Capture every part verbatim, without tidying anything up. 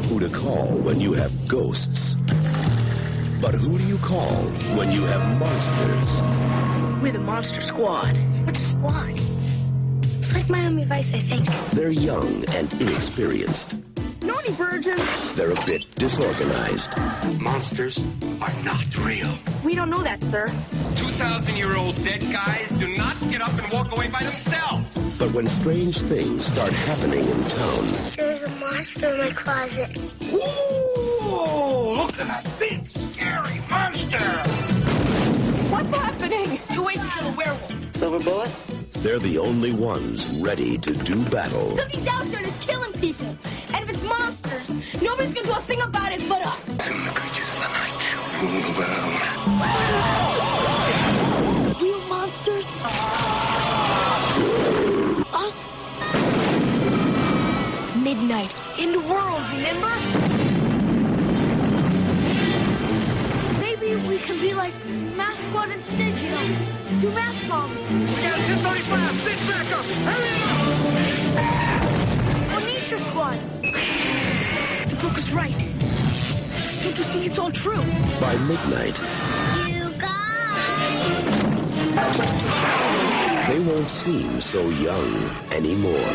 who to call when you have ghosts. But who do you call when you have monsters? We're the Monster Squad. What's a squad? It's like Miami Vice, I think. They're young and inexperienced. Naughty virgins. They're a bit disorganized. Monsters are not real. We don't know that, sir. two thousand year old dead guys do not get up and walk away by themselves. But when strange things start happening in town... There's a monster in my closet. Ooh, look at that big, scary monster. What's happening? Two ways to kill a werewolf. Silver bullet? They're the only ones ready to do battle. Something's out there that's killing people. And if it's monsters, nobody's gonna do a thing about it but us. Soon the creatures of the night shall rule the world. Real monsters? Us? Midnight. In the world, remember? Maybe we can be like Mask Squad instead, you know? Two mask bombs. We got ten thirty-five. Sit back up. Hurry up. Or Nature Squad. The book is right. Don't you see it's all true? By midnight, You guys! they won't seem so young anymore.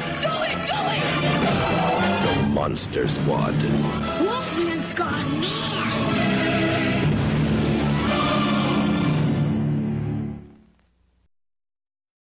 The Monster Squad. Wolfman Squad.